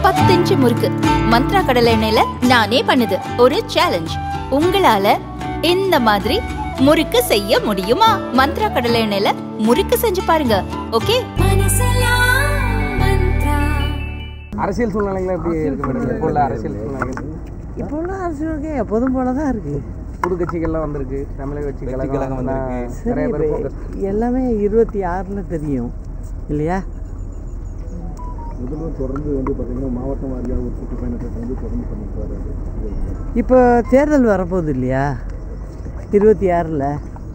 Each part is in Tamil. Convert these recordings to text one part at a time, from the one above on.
10 இன்ச் முறுக்கு மந்த்ரா கடலை எண்ணெயில நானே பண்ணுது. ஒரு சேலஞ்ச், உங்களால இந்த மாதிரி முறுக்கு செய்ய முடியுமா? மந்த்ரா கடலை எண்ணெயில முறுக்கு செஞ்சு பாருங்க. ஓகே. அரசியல் சூழ்நிலைகள் எப்படி இருக்கு மேடம்? இப்போ உள்ள அரசியல் சூழ்நிலைகள் இப்போ உள்ள அரசியலுக்கு எப்போதும் போல தான் இருக்குது. புது கட்சிகள்லாம் வந்திருக்கு, தமிழக கட்சி கழகம் வந்திருக்கு. சரி, எல்லாமே 26 தெரியும் இல்லையா? முதல்வர் தொடர்ந்து பார்த்தீங்கன்னா மாவட்டம் வாரியாக ஒரு சுற்றுப்பயணத்தை தொடர்ந்து பண்ணிட்டு வர்றாரு. இப்போ தேர்தல் வரப்போகுது இல்லையா 26,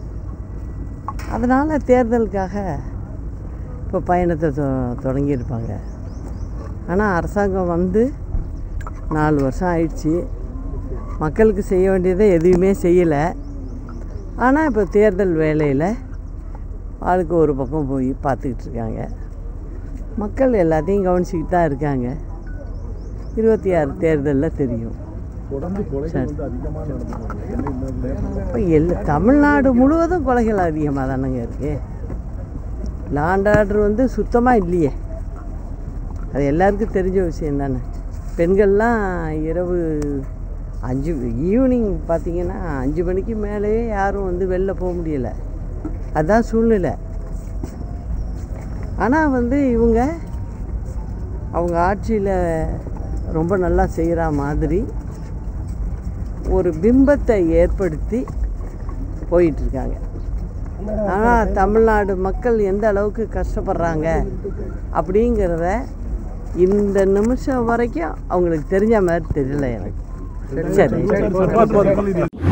அதனால் தேர்தலுக்காக இப்போ பயணத்தை தொடங்கியிருப்பாங்க. ஆனால் அரசாங்கம் வந்து 4 வருஷம் ஆயிடுச்சு, மக்களுக்கு செய்ய வேண்டியதை எதுவுமே செய்யலை. ஆனால் இப்போ தேர்தல் வேலையில் ஆளுக்கு ஒரு பக்கம் போய் பார்த்துக்கிட்டு இருக்காங்க. மக்கள் எல்லாத்தையும் கவனிச்சிக்கிட்டு தான் இருக்காங்க. 26 தேர்தலில் தெரியும். இப்போ தமிழ்நாடு முழுவதும் கொலைகள் அதிகமாக தானேங்க இருக்குது. லாண்ட் ஆர்டர் வந்து சுத்தமாக இல்லையே, அது எல்லாருக்கும் தெரிஞ்ச விஷயம் தானே. பெண்கள்லாம் இரவு ஈவினிங் பார்த்திங்கன்னா 5 மணிக்கு மேலேயே யாரும் வந்து வெளில போக முடியலை, அதுதான் சூழ்நிலை. ஆனால் வந்து அவங்க ஆட்சியில் ரொம்ப நல்லா செய்கிற மாதிரி ஒரு பிம்பத்தை ஏற்படுத்தி போயிட்டுருக்காங்க. ஆனால் தமிழ்நாடு மக்கள் எந்த அளவுக்கு கஷ்டப்படுறாங்க அப்படிங்கிறத இந்த நிமிஷம் வரைக்கும் அவங்களுக்கு தெரிஞ்ச மாதிரி தெரியல எனக்கு. சரி.